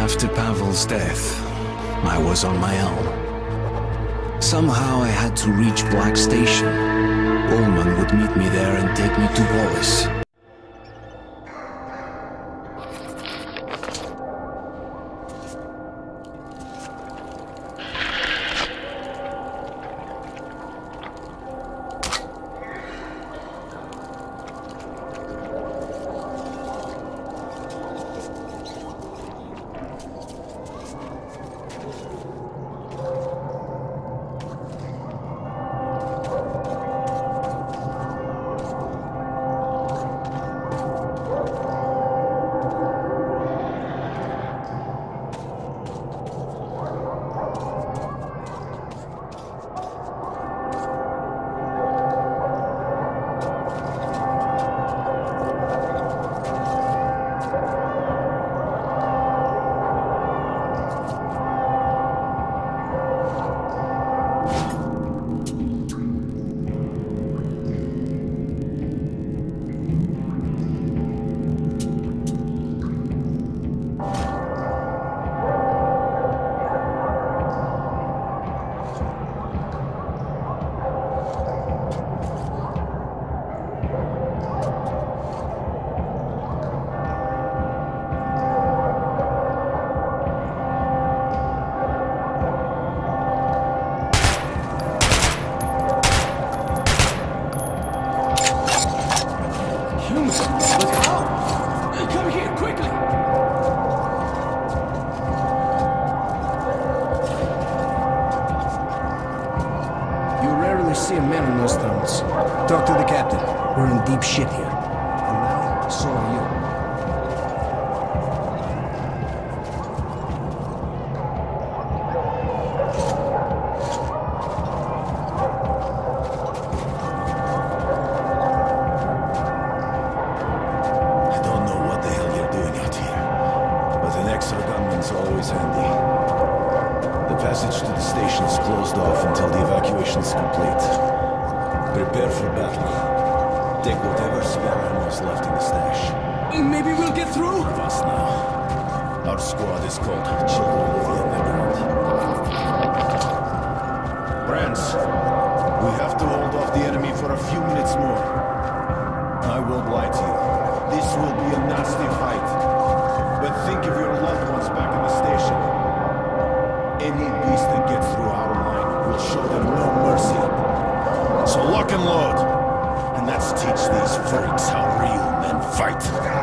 After Pavel's death, I was on my own. Somehow I had to reach Black Station. Ullman would meet me there and take me to Wallace. See a man in those tunnels. Talk to the captain. We're in deep shit here. And now, so are you. I don't know what the hell you're doing out here, but an extra gunman's always handy. The passage to the station is closed off until the evacuation is complete. Prepare for battle. Take whatever spare ammo is left in the stash. Maybe we'll get through? Of us now. Our squad is called Children of the Underground. Friends, we have to hold off the enemy for a few minutes more. I won't lie to you. This will be a nasty fight. But think of your loved ones back in the station. Any beast that gets through our line will show them no mercy. So lock and load, and let's teach these freaks how real men fight.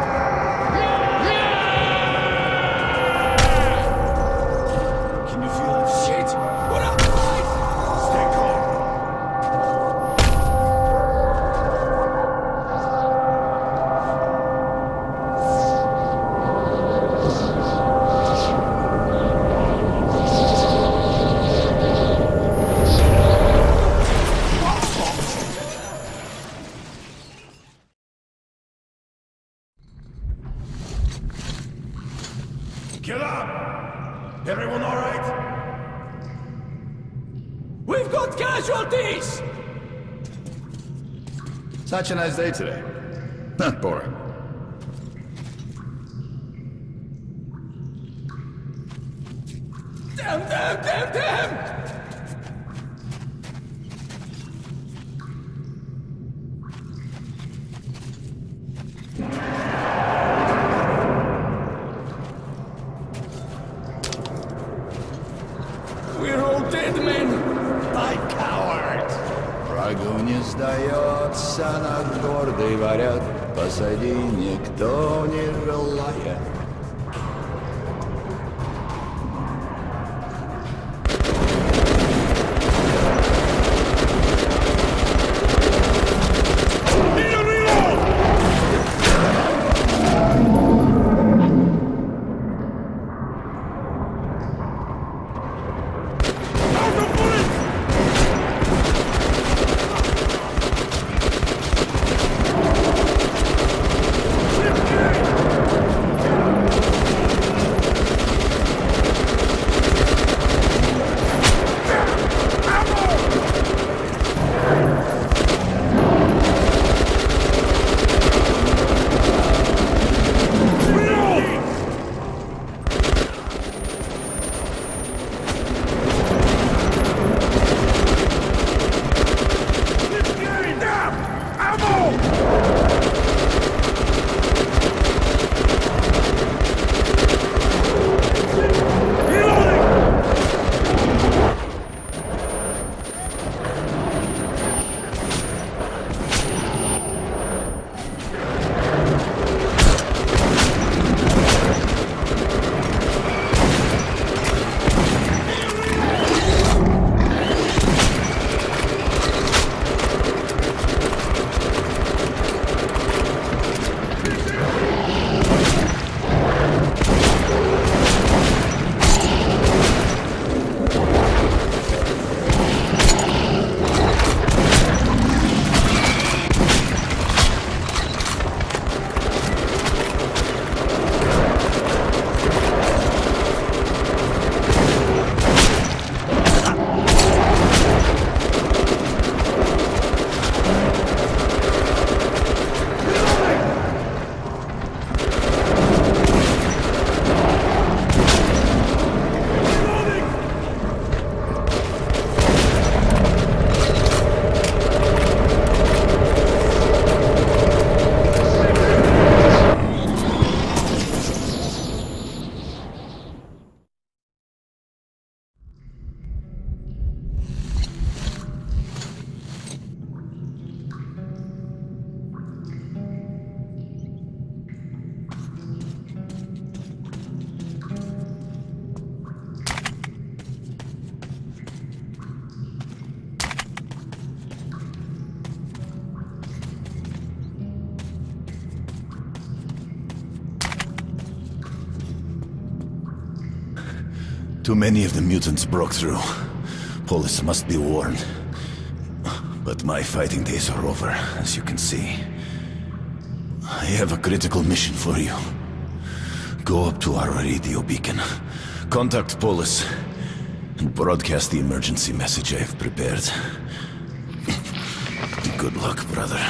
Can you feel it? Shit! What up? Stay calm. Get up! Everyone all right? We've got casualties! Such a nice day today. Not boring. Damn! We're all dead men! By cowards! Врагу не сдается, над гордый варят, посади никто не желает. Too many of the mutants broke through. Polis must be warned. But my fighting days are over, as you can see. I have a critical mission for you. Go up to our radio beacon, contact Polis, and broadcast the emergency message I have prepared. Good luck, brother.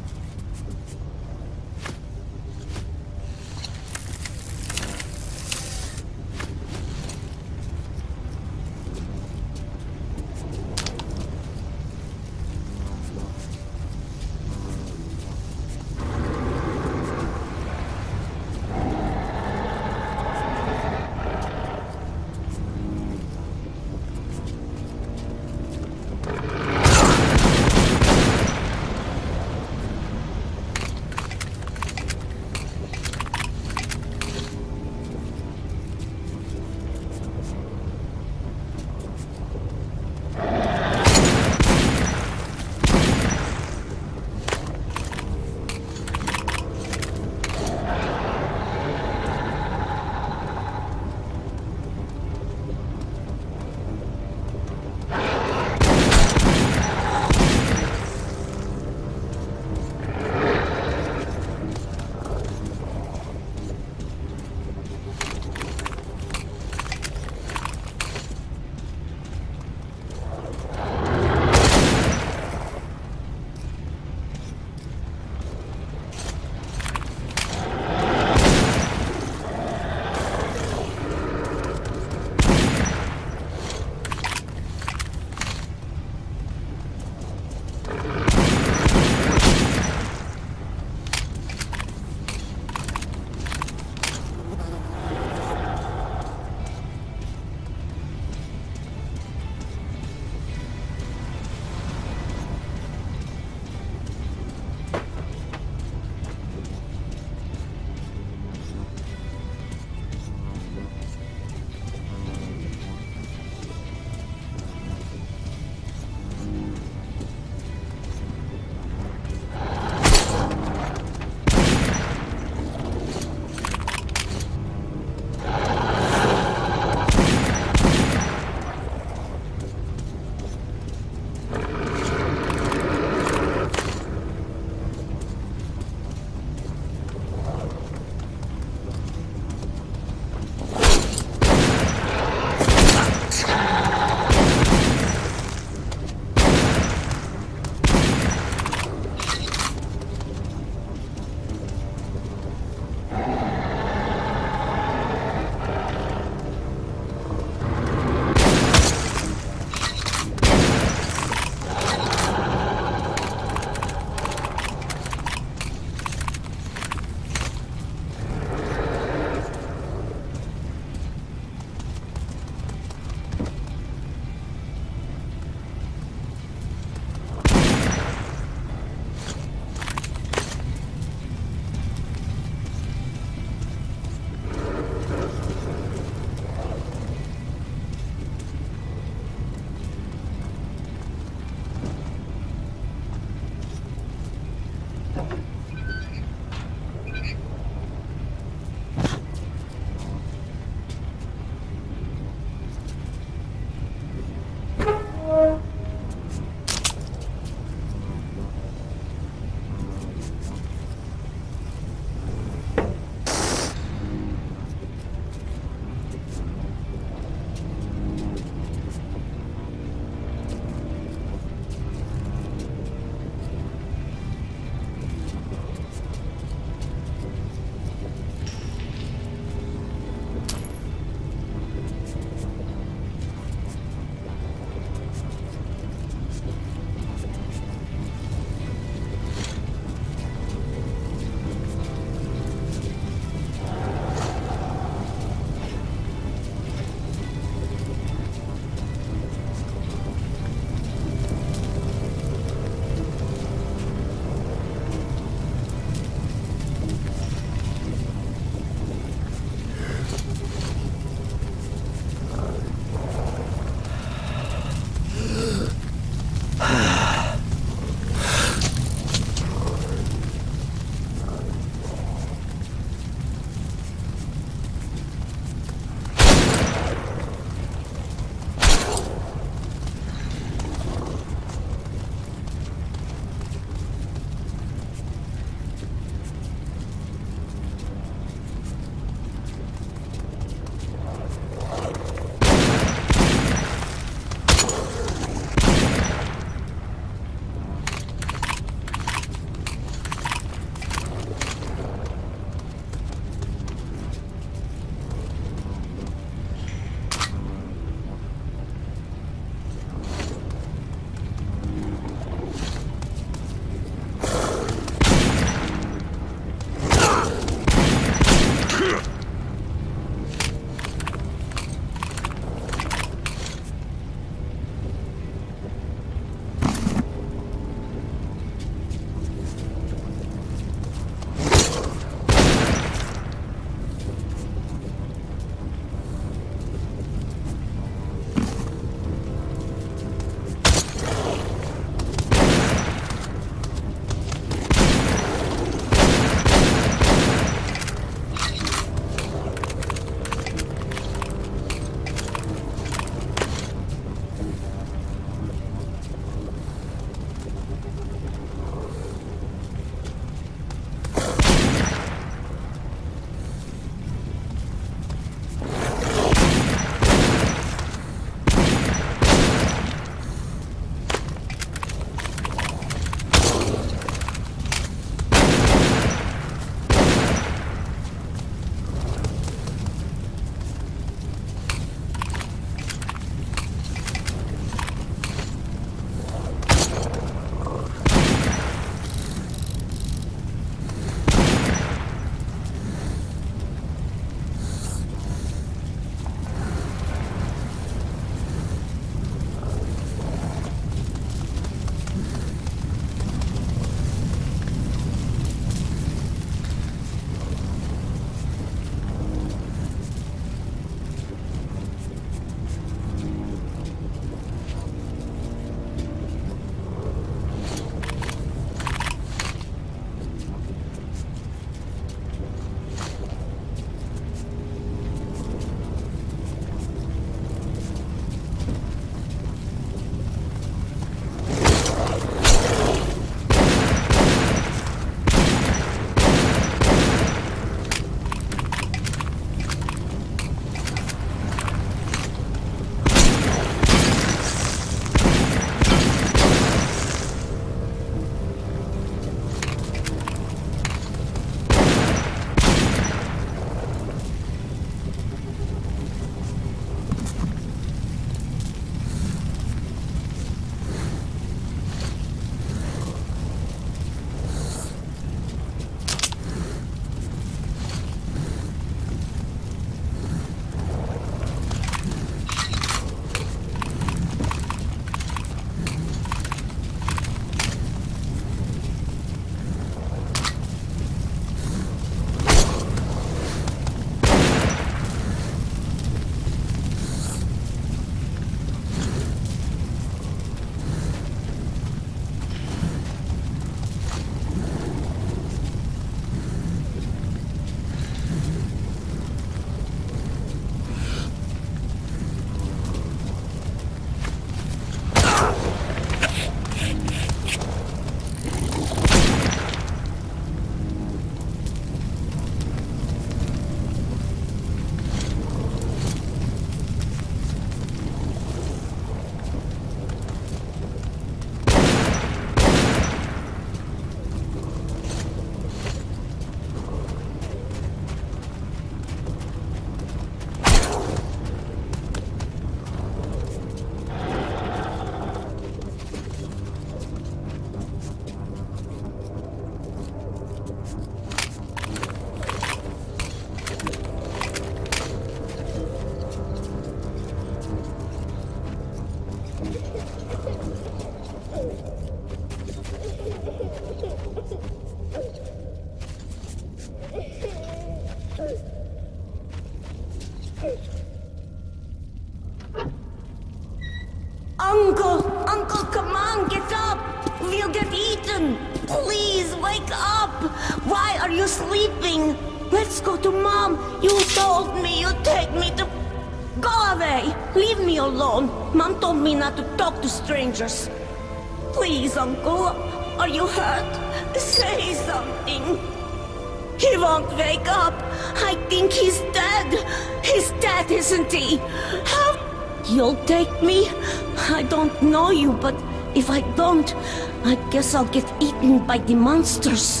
Uncle! Uncle, come on, get up! We'll get eaten! Please, wake up! Why are you sleeping? Let's go to Mom! You told me you'd take me to... Go away! Leave me alone! Mom told me not to talk to strangers. Please, Uncle, are you hurt? Say something. He won't wake up. I think he's dead. He's dead, isn't he? How... You'll take me? I don't know you, but if I don't, I guess I'll get eaten by the monsters.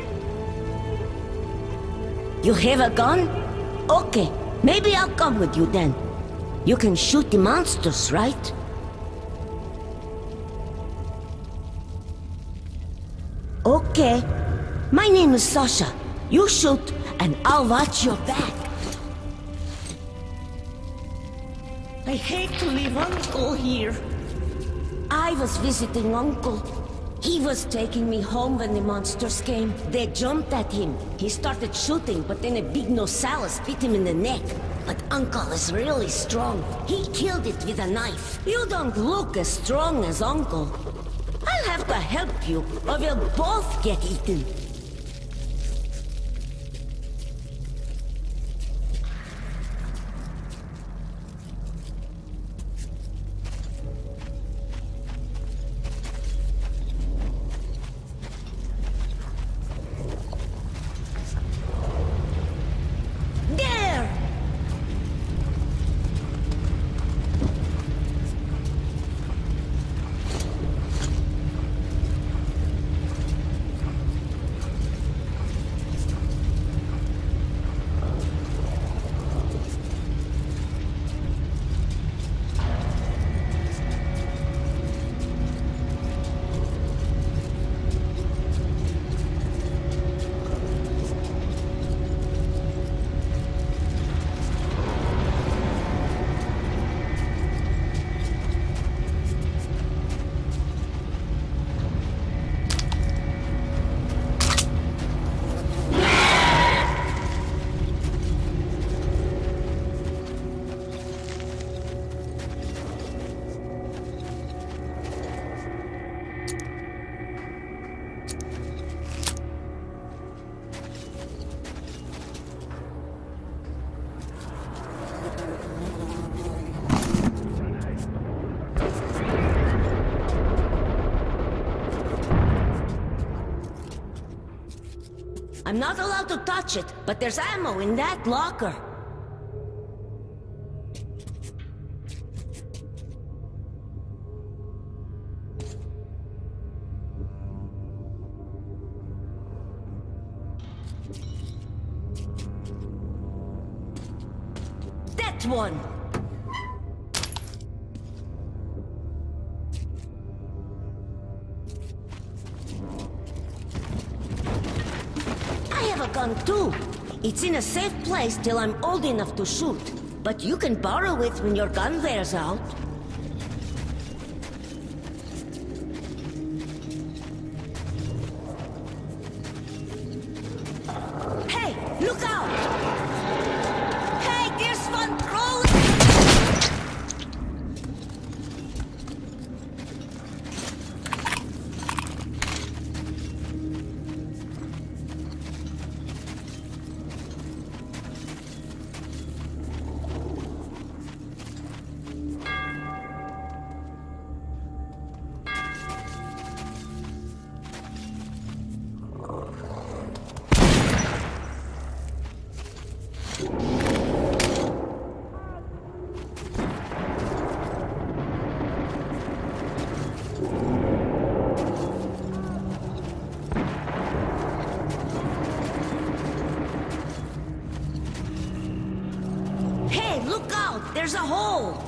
You have a gun? Okay, maybe I'll come with you then. You can shoot the monsters, right? Okay. My name is Sasha. You shoot, and I'll watch your back. I hate to leave Uncle here. I was visiting Uncle. He was taking me home when the monsters came. They jumped at him. He started shooting, but then a big Nosaurus bit him in the neck. But Uncle is really strong. He killed it with a knife. You don't look as strong as Uncle. I'll have to help you, or we'll both get eaten. I'm not allowed to touch it, but there's ammo in that locker. That one! Gun too. It's in a safe place till I'm old enough to shoot. But you can borrow it when your gun wears out. Hey, look out! Hey, there's one crawling! There's a hole!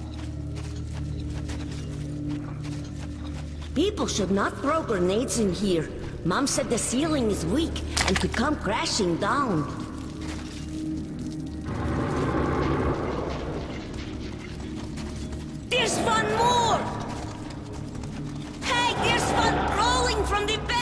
People should not throw grenades in here. Mom said the ceiling is weak and could come crashing down. There's one more! Hey, there's one crawling from the back!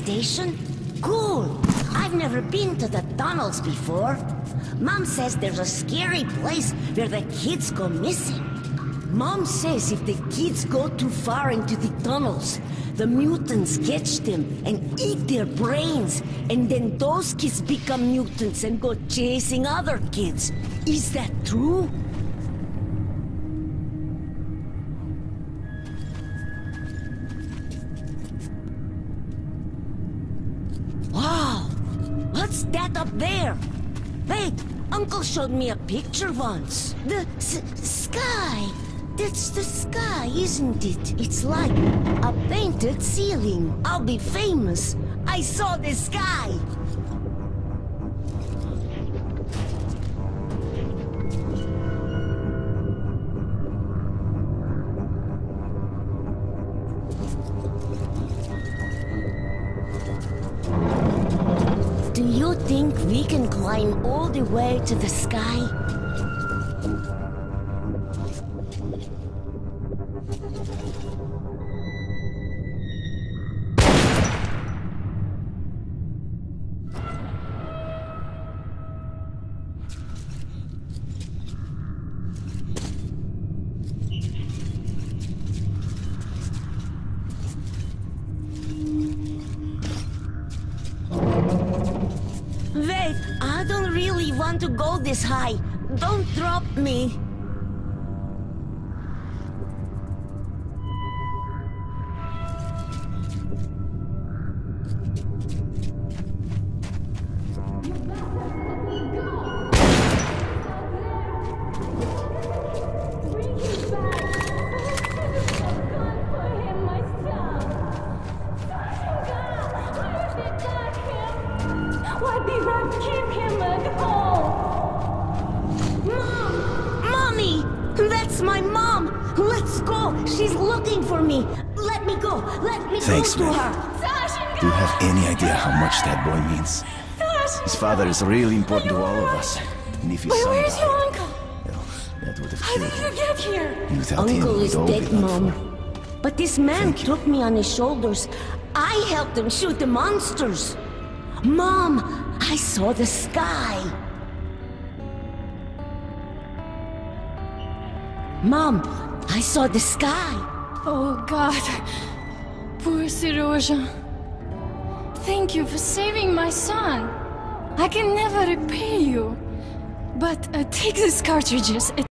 station? Cool. I've never been to the tunnels before. Mom says there's a scary place where the kids go missing. Mom says if the kids go too far into the tunnels, the mutants catch them and eat their brains, and then those kids become mutants and go chasing other kids. Is that true? Wow! What's that up there? Wait, Uncle showed me a picture once. The sky. That's the sky, isn't it? It's like a painted ceiling. I'll be famous. I saw the sky. Do you think we can climb all the way to the sky? Wait, I don't really want to go this high. Don't drop me. Why did not keep him at home? Mom! Mommy! That's my mom! Let's go! She's looking for me! Let me go! Let me Thanks, go to man. her! Do you have any idea how much that boy means? His father is really important to all of us. And if his But son where's died, your uncle? well, that would have How killed did him. you get here? Without him, Uncle we'd is all be dead, done Mom. for. But this man Thank you. took me on his shoulders. I helped him shoot the monsters. Mom, I saw the sky. Mom, I saw the sky. Oh, God. Poor Seroja. Thank you for saving my son. I can never repay you. But take these cartridges.